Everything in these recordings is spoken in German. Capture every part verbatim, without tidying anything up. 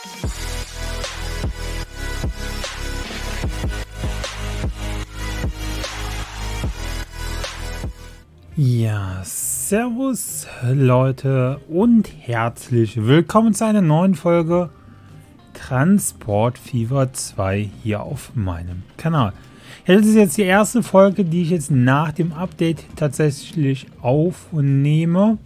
Ja, servus Leute und herzlich willkommen zu einer neuen Folge Transport Fever zwei hier auf meinem Kanal. Ja, das ist jetzt die erste Folge, die ich jetzt nach dem Update tatsächlich aufnehme.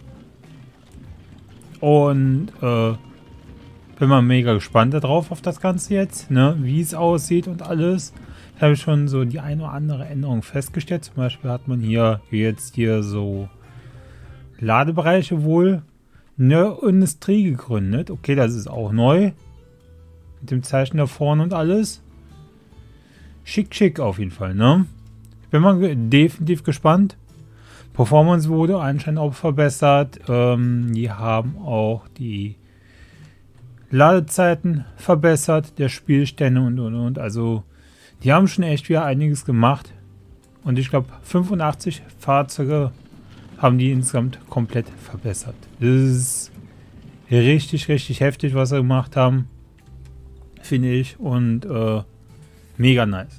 Und äh, bin mal mega gespannt darauf auf das Ganze jetzt, ne, wie es aussieht und alles. Ich habe schon so die eine oder andere Änderung festgestellt. Zum Beispiel hat man hier jetzt hier so Ladebereiche wohl eine Industrie gegründet. Okay, das ist auch neu. Mit dem Zeichen da vorne und alles. Schick, schick auf jeden Fall, ne? Ich bin mal ge definitiv gespannt. Performance wurde anscheinend auch verbessert. Ähm, die haben auch die Ladezeiten verbessert, der Spielstände und und und. Also die haben schon echt wieder einiges gemacht. Und ich glaube, fünfundachtzig Fahrzeuge haben die insgesamt komplett verbessert. Das ist richtig, richtig heftig, was sie gemacht haben. Finde ich. Und äh, mega nice.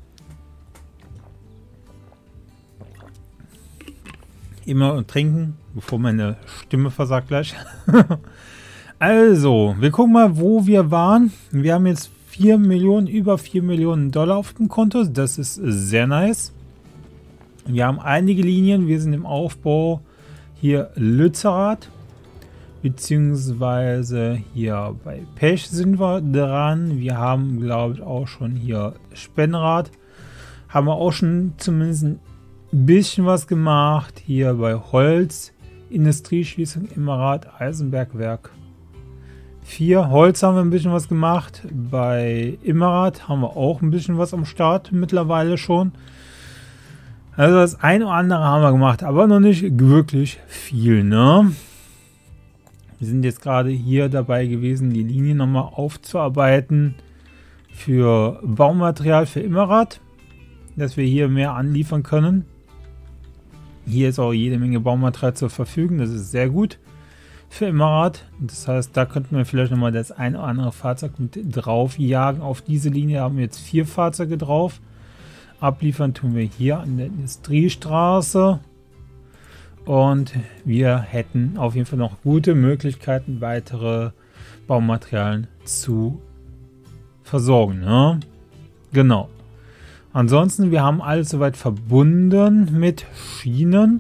Immer trinken, bevor meine Stimme versagt gleich. Also, wir gucken mal, wo wir waren. Wir haben jetzt vier Millionen, über vier Millionen Dollar auf dem Konto. Das ist sehr nice. Wir haben einige Linien. Wir sind im Aufbau. Hier Lützerath. Beziehungsweise hier bei Pech sind wir dran. Wir haben, glaube ich, auch schon hier Spenrath. Haben wir auch schon zumindest ein bisschen was gemacht. Hier bei Holz. Industrieschließung Immerath, Eisenbergwerk. vier. Holz haben wir ein bisschen was gemacht. Bei Immerath haben wir auch ein bisschen was am Start mittlerweile schon. Also das eine oder andere haben wir gemacht, aber noch nicht wirklich viel, ne? Wir sind jetzt gerade hier dabei gewesen, die Linie nochmal aufzuarbeiten für Baumaterial für Immerath, dass wir hier mehr anliefern können. Hier ist auch jede Menge Baumaterial zur Verfügung, das ist sehr gut für Immerath. Das heißt, da könnten wir vielleicht nochmal das ein oder andere Fahrzeug mit drauf jagen. Auf diese Linie haben wir jetzt vier Fahrzeuge drauf. Abliefern tun wir hier an der Industriestraße. Und wir hätten auf jeden Fall noch gute Möglichkeiten, weitere Baumaterialien zu versorgen. Ne? Genau. Ansonsten, wir haben alles soweit verbunden mit Schienen.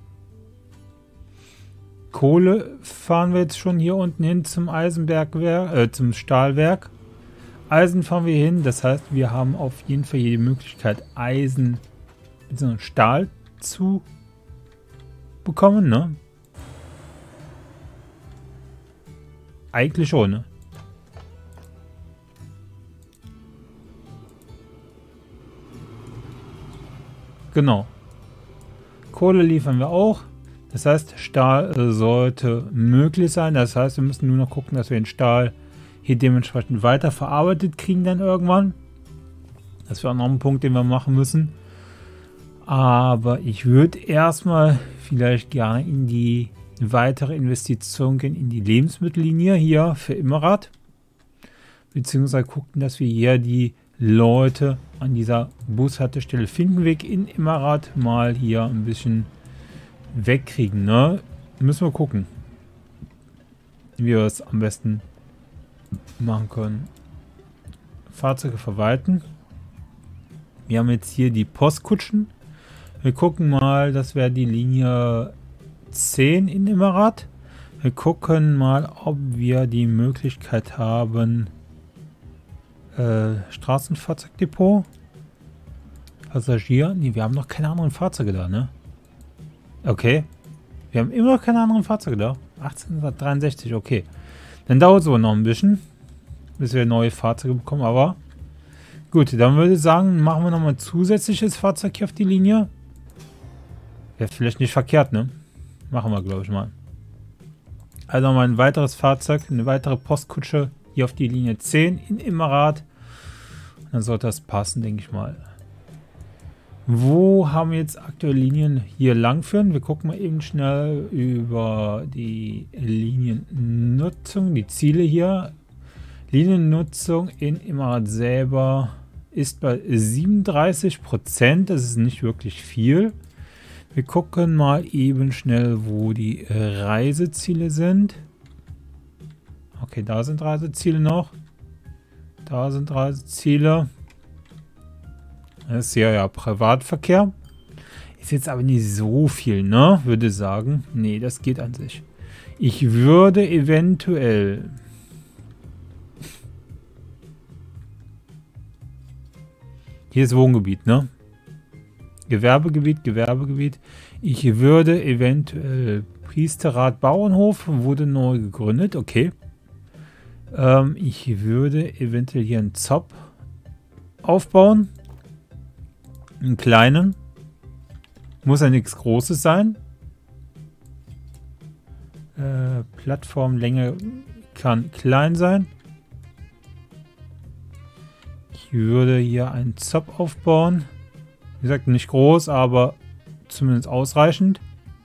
Kohle fahren wir jetzt schon hier unten hin zum Eisenbergwerk, äh, zum Stahlwerk. Eisen fahren wir hin, das heißt, wir haben auf jeden Fall hier die Möglichkeit, Eisen bzw. Stahl zu bekommen, ne? Eigentlich schon, ne? Genau. Kohle liefern wir auch. Das heißt, Stahl äh, sollte möglich sein. Das heißt, wir müssen nur noch gucken, dass wir den Stahl hier dementsprechend weiter verarbeitet kriegen dann irgendwann. Das wäre auch noch ein Punkt, den wir machen müssen. Aber ich würde erstmal vielleicht gerne in die weitere Investition gehen, in die Lebensmittellinie hier für Immerath. Beziehungsweise gucken, dass wir hier die Leute an dieser Bushaltestelle Finkenweg in Immerath mal hier ein bisschen wegkriegen, ne? Müssen wir gucken, wie wir es am besten machen können. Fahrzeuge verwalten. Wir haben jetzt hier die Postkutschen. Wir gucken mal, das wäre die Linie zehn in Immerath. Wir gucken mal, ob wir die Möglichkeit haben, äh, Straßenfahrzeugdepot, Passagier. Ne, wir haben noch keine anderen Fahrzeuge da, ne? Okay. Wir haben immer noch keine anderen Fahrzeuge da. achtzehnhundertdreiundsechzig, okay. Dann dauert es aber noch ein bisschen, bis wir neue Fahrzeuge bekommen, aber gut, dann würde ich sagen, machen wir nochmal ein zusätzliches Fahrzeug hier auf die Linie. Wäre vielleicht nicht verkehrt, ne? Machen wir, glaube ich, mal. Also nochmal ein weiteres Fahrzeug, eine weitere Postkutsche hier auf die Linie zehn in Immerath. Dann sollte das passen, denke ich mal. Wo haben wir jetzt aktuelle Linien hier lang führen? Wir gucken mal eben schnell über die Liniennutzung, die Ziele hier. Liniennutzung in Emirat selber ist bei siebenunddreißig Prozent. Das ist nicht wirklich viel. Wir gucken mal eben schnell, wo die Reiseziele sind. Okay, da sind Reiseziele noch. Da sind Reiseziele. Das ist ja, ja Privatverkehr. Ist jetzt aber nicht so viel, ne? Würde ich sagen. Nee, das geht an sich. Ich würde eventuell... Hier ist Wohngebiet, ne? Gewerbegebiet, Gewerbegebiet. Ich würde eventuell Priesterrat Bauernhof wurde neu gegründet, okay. Ähm, ich würde eventuell hier einen Zopp aufbauen. Einen kleinen. Muss ja nichts Großes sein. Äh, Plattformlänge kann klein sein. Ich würde hier einen Zopp aufbauen. Wie gesagt, nicht groß, aber zumindest ausreichend.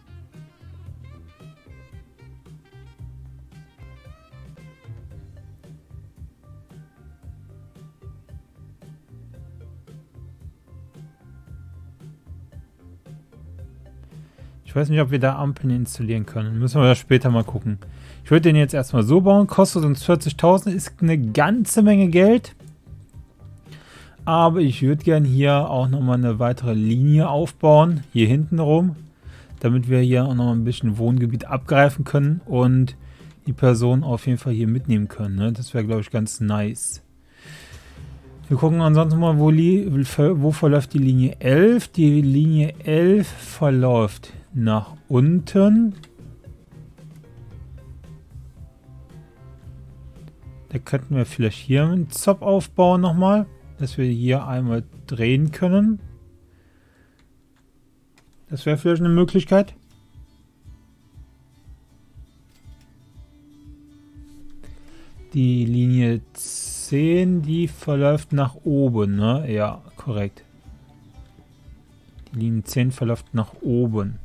Ich weiß nicht, ob wir da Ampeln installieren können. Müssen wir das später mal gucken. Ich würde den jetzt erstmal so bauen. Kostet uns vierzigtausend. Ist eine ganze Menge Geld. Aber ich würde gerne hier auch nochmal eine weitere Linie aufbauen. Hier hinten rum. Damit wir hier auch nochmal ein bisschen Wohngebiet abgreifen können. Und die Person auf jeden Fall hier mitnehmen können. Ne? Das wäre, glaube ich, ganz nice. Wir gucken ansonsten mal, wo, wo verläuft die Linie elf. Die Linie elf verläuft nach unten. Da könnten wir vielleicht hier einen Zopp aufbauen nochmal, dass wir hier einmal drehen können. Das wäre vielleicht eine Möglichkeit. Die Linie zehn, die verläuft nach oben, ne? Ja, korrekt. Die Linie zehn verläuft nach oben.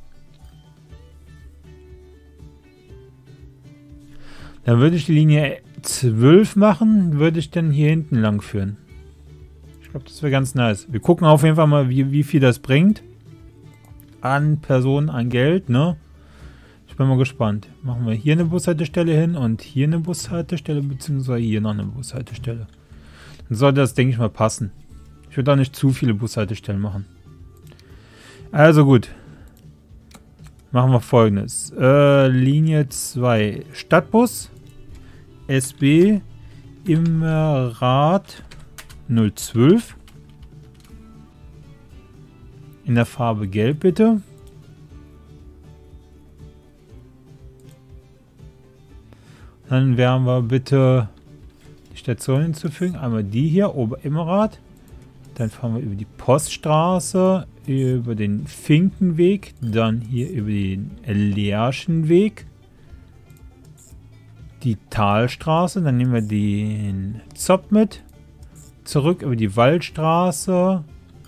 Dann würde ich die Linie zwölf machen, würde ich dann hier hinten lang führen. Ich glaube, das wäre ganz nice. Wir gucken auf jeden Fall mal, wie, wie viel das bringt. An Personen, an Geld, ne? Ich bin mal gespannt. Machen wir hier eine Bushaltestelle hin und hier eine Bushaltestelle, beziehungsweise hier noch eine Bushaltestelle. Dann sollte das, denke ich mal, passen. Ich würde auch nicht zu viele Bushaltestellen machen. Also gut. Machen wir Folgendes. Äh, Linie zwei. Stadtbus. S B. Emirat null zwölf. In der Farbe Gelb, bitte. Dann werden wir bitte die Station hinzufügen. Einmal die hier, Ober-Emirat. Dann fahren wir über die Poststraße, über den Finkenweg, dann hier über den Lerchenweg, die Talstraße, dann nehmen wir den Zopp mit, zurück über die Waldstraße,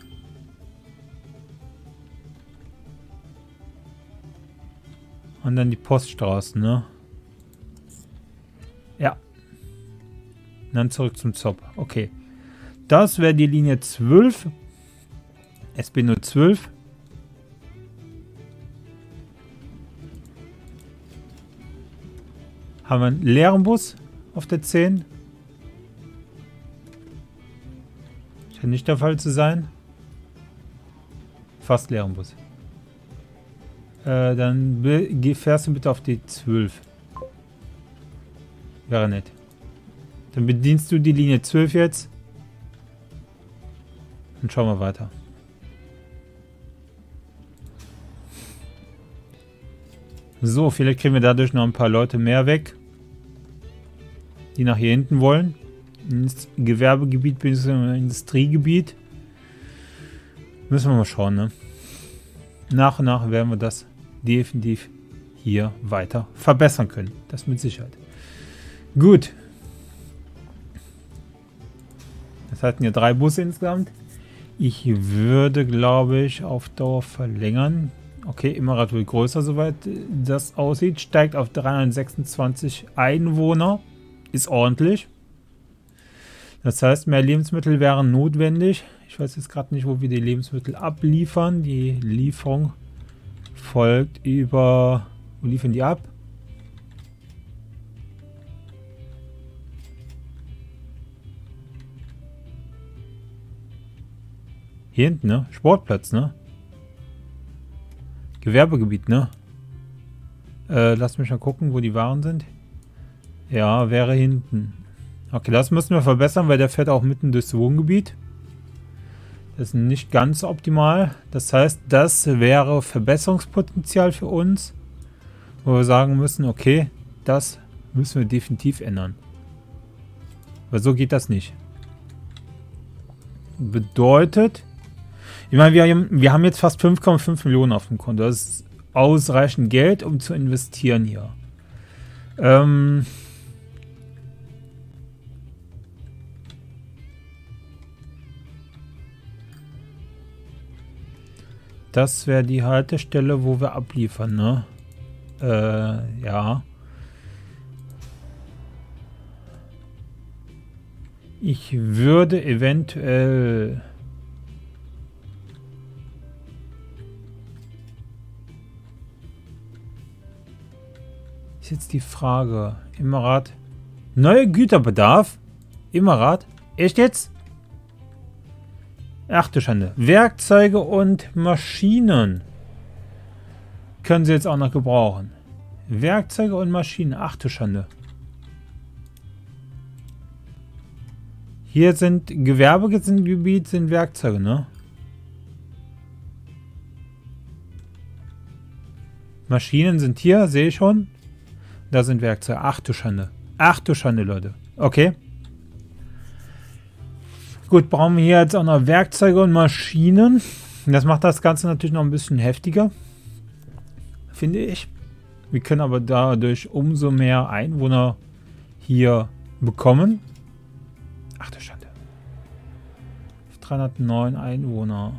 und dann die Poststraße, ne? Ja. Und dann zurück zum Zopp. Okay. Das wäre die Linie zwölf. S B null zwölf. Haben wir einen leeren Bus auf der zehn. Scheint nicht der Fall zu sein. Fast leeren Bus. Äh, dann fährst du bitte auf die zwölf. Wäre nett. Dann bedienst du die Linie zwölf jetzt. Und schauen wir weiter. So, vielleicht kriegen wir dadurch noch ein paar Leute mehr weg, die nach hier hinten wollen. Ins Gewerbegebiet bzw. Industriegebiet. Müssen wir mal schauen, ne? Nach und nach werden wir das definitiv hier weiter verbessern können. Das mit Sicherheit. Gut. Das hatten ja drei Busse insgesamt. Ich würde, glaube ich, auf Dauer verlängern. Okay, Emirat wird größer, soweit das aussieht. Steigt auf dreihundertsechsundzwanzig Einwohner. Ist ordentlich. Das heißt, mehr Lebensmittel wären notwendig. Ich weiß jetzt gerade nicht, wo wir die Lebensmittel abliefern. Die Lieferung folgt über... Wo liefern die ab? Hier hinten, ne? Sportplatz, ne? Gewerbegebiet, ne? Äh, lass mich mal gucken, wo die Waren sind. Ja, wäre hinten. Okay, das müssen wir verbessern, weil der fährt auch mitten durchs Wohngebiet. Das ist nicht ganz optimal. Das heißt, das wäre Verbesserungspotenzial für uns, wo wir sagen müssen, okay, das müssen wir definitiv ändern. Weil so geht das nicht. Bedeutet, ich meine, wir haben, wir haben jetzt fast fünf Komma fünf Millionen auf dem Konto. Das ist ausreichend Geld, um zu investieren hier. Ähm... Das wäre die Haltestelle, wo wir abliefern, ne? Äh, ja. Ich würde eventuell... Ist jetzt die Frage. Immerat. Neuer Güterbedarf? Immerat? Echt jetzt? Ach du Schande. Werkzeuge und Maschinen können sie jetzt auch noch gebrauchen. Werkzeuge und Maschinen. Ach du Schande. Hier sind Gewerbegebiet, sind Werkzeuge, ne? Maschinen sind hier, sehe ich schon. Da sind Werkzeuge. Ach du Schande. Ach du Schande, Leute. Okay. Gut, brauchen wir hier jetzt auch noch Werkzeuge und Maschinen. Das macht das Ganze natürlich noch ein bisschen heftiger, finde ich. Wir können aber dadurch umso mehr Einwohner hier bekommen. Ach du Schande. dreihundertneun Einwohner.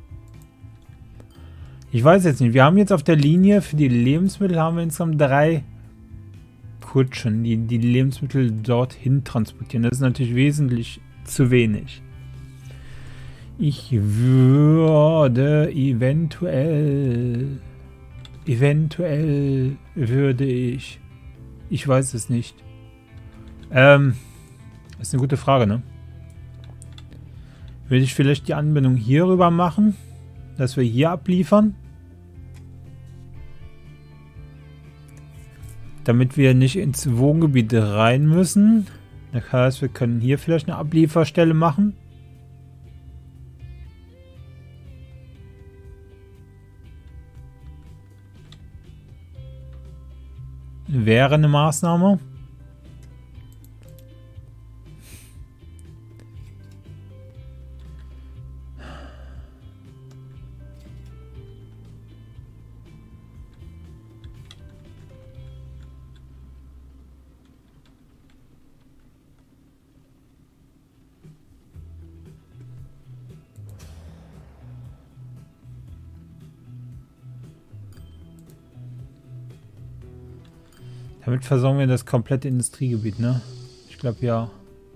Ich weiß jetzt nicht. Wir haben jetzt auf der Linie für die Lebensmittel haben wir insgesamt drei Kutschen, die die Lebensmittel dorthin transportieren. Das ist natürlich wesentlich zu wenig. Ich würde eventuell, eventuell würde ich, ich weiß es nicht. Ähm, das ist eine gute Frage, ne? Würde ich vielleicht die Anbindung hier rüber machen, dass wir hier abliefern? Damit wir nicht ins Wohngebiet rein müssen. Das heißt, wir können hier vielleicht eine Ablieferstelle machen. Wäre eine Maßnahme. Damit versorgen wir das komplette Industriegebiet, ne? Ich glaube, ja.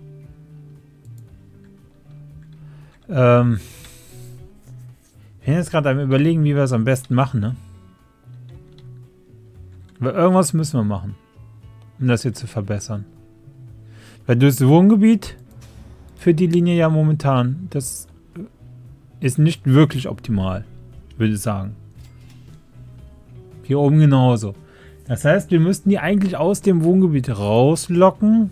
Ähm. Ich bin jetzt gerade am Überlegen, wie wir es am besten machen, ne? Aber irgendwas müssen wir machen, um das hier zu verbessern. Weil durchs Wohngebiet für die Linie ja momentan, das ist nicht wirklich optimal, würde ich sagen. Hier oben genauso. Das heißt, wir müssten die eigentlich aus dem Wohngebiet rauslocken.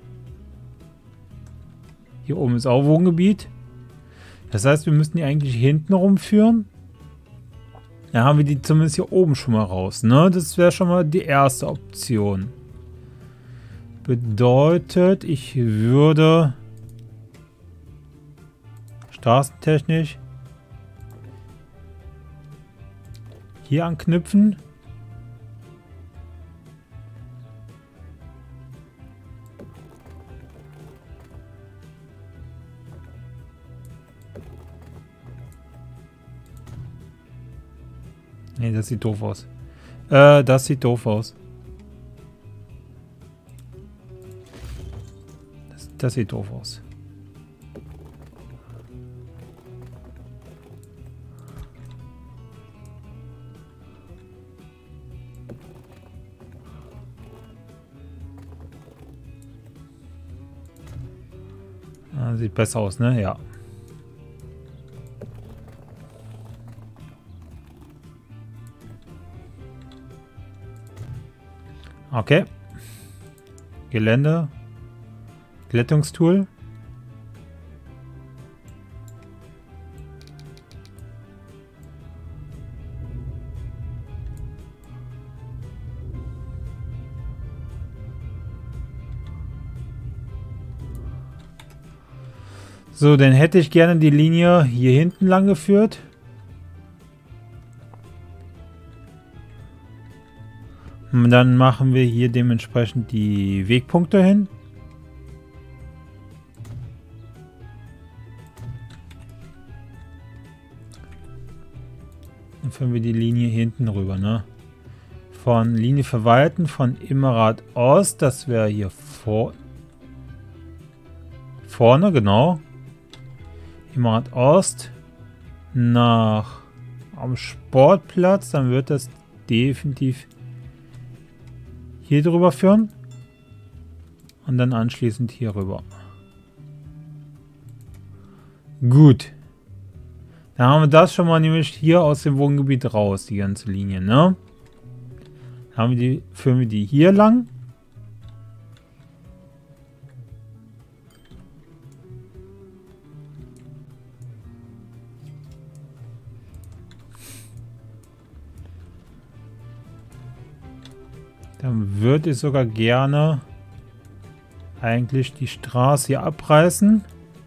Hier oben ist auch Wohngebiet. Das heißt, wir müssten die eigentlich hinten rumführen. Dann haben wir die zumindest hier oben schon mal raus, ne? Das wäre schon mal die erste Option. Bedeutet, ich würde straßentechnisch hier anknüpfen. Nee, das sieht doof aus. Äh, das sieht doof aus. Das, das sieht doof aus. Ah, sieht besser aus, ne? Ja. Okay. Gelände. Glättungstool. So, dann hätte ich gerne die Linie hier hinten lang geführt. Und dann machen wir hier dementsprechend die Wegpunkte hin. Dann führen wir die Linie hinten rüber, ne? Von Linie verwalten, von Immerrad Ost, das wäre hier vor vorne, genau. Immerrad Ost nach am Sportplatz, dann wird das definitiv hier drüber führen und dann anschließend hier rüber. Gut. Dann haben wir das schon mal nämlich hier aus dem Wohngebiet raus, die ganze Linie, ne? Dann haben wir die, führen wir die hier lang. Dann würde ich sogar gerne eigentlich die Straße hier abreißen.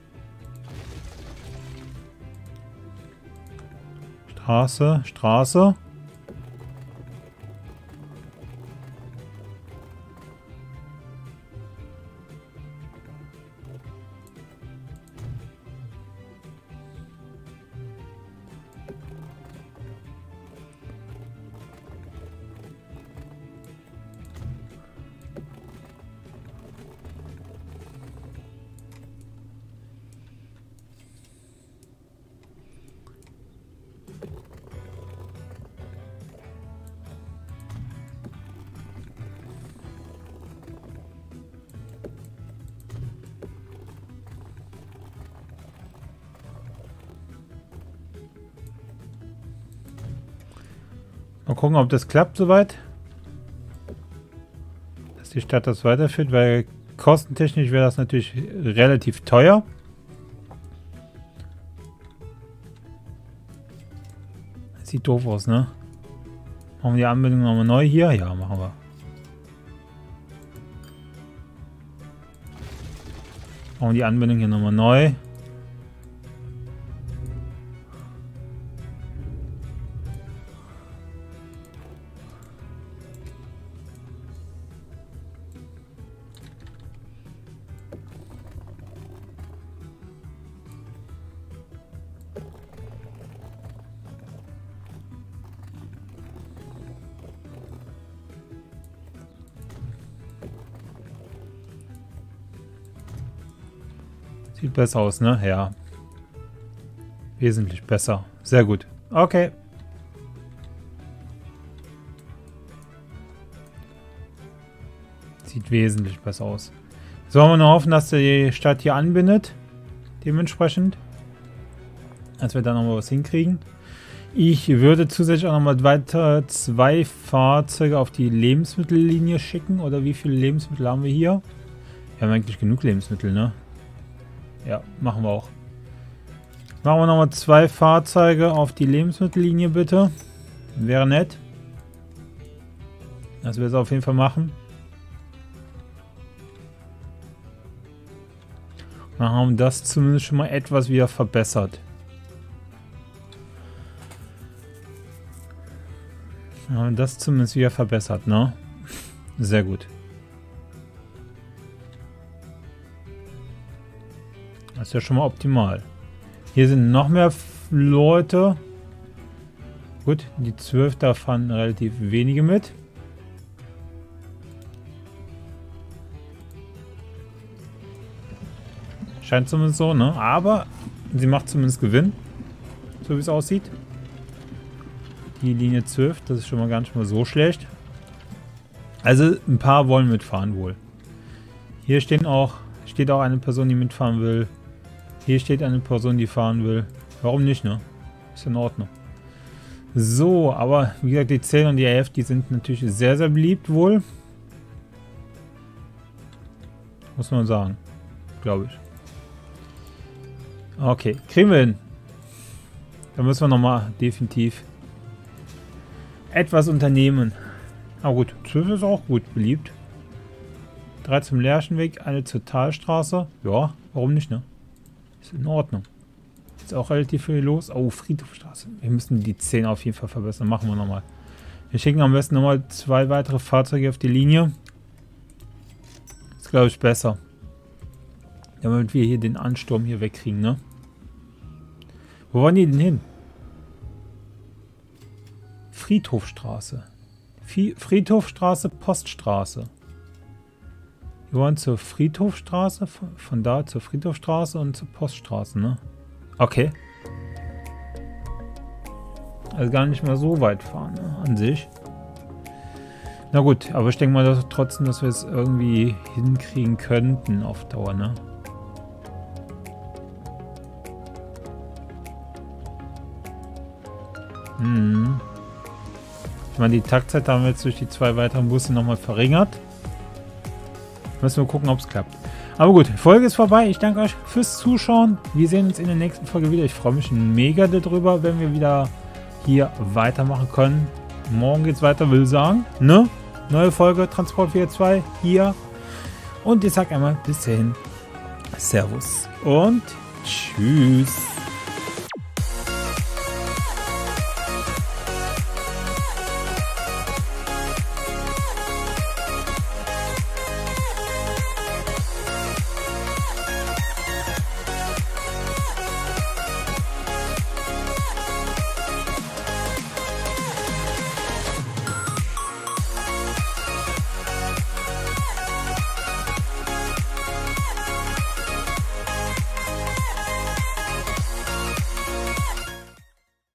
Straße, Straße. Mal gucken, ob das klappt soweit. Dass die Stadt das weiterführt, weil kostentechnisch wäre das natürlich relativ teuer. Sieht doof aus, ne? Machen wir die Anbindung nochmal neu hier? Ja, machen wir. Machen wir die Anbindung hier nochmal neu. Sieht besser aus, ne? Ja. Wesentlich besser. Sehr gut. Okay. Sieht wesentlich besser aus. So, haben wir nur hoffen, dass die Stadt hier anbindet. Dementsprechend. Dass wir da nochmal was hinkriegen. Ich würde zusätzlich auch nochmal weiter zwei Fahrzeuge auf die Lebensmittellinie schicken. Oder wie viele Lebensmittel haben wir hier? Wir haben eigentlich genug Lebensmittel, ne? Ja, machen wir auch. Machen wir nochmal zwei Fahrzeuge auf die Lebensmittellinie, bitte. Wäre nett. Das wir es auf jeden Fall machen. Dann haben wir das zumindest schon mal etwas wieder verbessert. Dann haben wir das zumindest wieder verbessert, ne? Sehr gut. Das ist ja schon mal optimal. Hier sind noch mehr Leute. Gut, die zwölf, da fahren relativ wenige mit. Scheint zumindest so, ne? Aber sie macht zumindest Gewinn. So wie es aussieht. Die Linie zwölf, das ist schon mal gar nicht mal so schlecht. Also ein paar wollen mitfahren wohl. Hier stehen auch, steht auch eine Person, die mitfahren will. Hier steht eine Person, die fahren will. Warum nicht, ne? Ist in Ordnung. So, aber wie gesagt, die zehn und die elf, die sind natürlich sehr, sehr beliebt wohl. Muss man sagen. Glaube ich. Okay, kriegen wir hin. Da müssen wir nochmal definitiv etwas unternehmen. Aber gut, zwölf ist auch gut beliebt. drei zum Lerchenweg, eine zur Talstraße. Ja, warum nicht, ne? Ist in Ordnung. Ist auch relativ viel los. Oh, Friedhofstraße. Wir müssen die zehn auf jeden Fall verbessern. Machen wir nochmal. Wir schicken am besten nochmal zwei weitere Fahrzeuge auf die Linie. Ist, glaube ich, besser. Damit wir hier den Ansturm hier wegkriegen, ne? Wo wollen die denn hin? Friedhofstraße. Friedhofstraße, Poststraße. Wir wollen zur Friedhofstraße, von, von da zur Friedhofstraße und zur Poststraße, ne? Okay. Also gar nicht mehr so weit fahren, ne? An sich. Na gut, aber ich denke mal dass trotzdem, dass wir es irgendwie hinkriegen könnten auf Dauer, ne? Hm. Ich meine, die Taktzeit haben wir jetzt durch die zwei weiteren Busse nochmal verringert. Müssen wir gucken, ob es klappt. Aber gut, die Folge ist vorbei. Ich danke euch fürs Zuschauen. Wir sehen uns in der nächsten Folge wieder. Ich freue mich mega darüber, wenn wir wieder hier weitermachen können. Morgen geht's weiter, will sagen. Ne? Neue Folge Transport vier zwei hier. Und ich sag einmal bis dahin. Servus und tschüss.